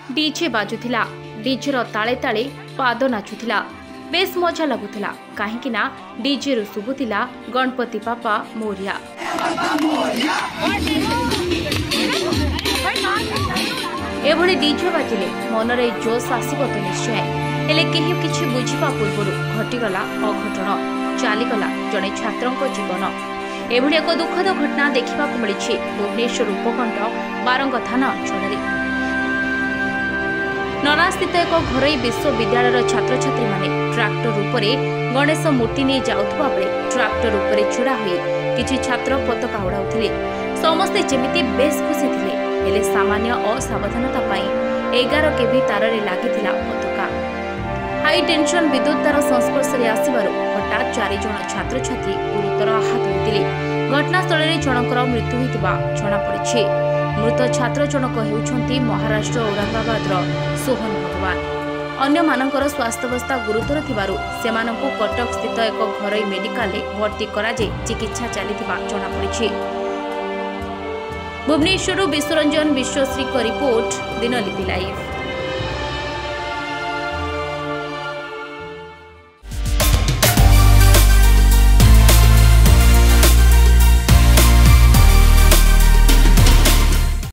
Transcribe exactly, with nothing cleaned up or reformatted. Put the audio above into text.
DJ बाजुथिला DJ रो ताले ताले पाद नाचुथिला बेस मजा लगुथिला काहेकि ना डीजे रु सुबुथिला गणपति पापा मोरिया। एभली डीजे बाजिले मनरे जोश आसब तो निश्चय हेले केही किछि बुझिबा पूर्व घटीगला अघटन चलीगला जड़े छात्रों जीवन। एभली एक दुखद घटना देखा मिली भुवनेश्वर उपकंठ बारंग थाना अंचल नरा स्थित एक घरोई विश्वविद्यालय छात्र छात्री माने ट्राक्टर उपरे गणेश मूर्ति नहीं जाउथबा बेले ट्राक्टर उपरे छुड़ा हुई किछि छात्र पताका उड़ाउथिले। समस्ते जेमिति बेस खुशी थिले हेले सामान्य असावधानता पाई एगार केवी ताररे लागिथिला पताका। हाई टेंशन विद्युत तार संस्पर्श में आसबार हठात चार जन छात्र छात्री गुरुतर आहत होते घटनास्थल में जनकर मृत्यु होता जमापड़ी। मृत छात्र जनक होउछंती महाराष्ट्र औरंगाबाद सोहन भगवान। अन्य मानकर स्वास्थ्यावस्था गुरुतर थिबारु सेमानंकु कटक स्थित एक घरोई मेडिकल भर्ती करा जाय चिकित्सा चलीथिबा जमापड़ी। भुवनेश्वर विश्वरंजन विश्वश्री को रिपोर्ट दिनलिपि लाइव।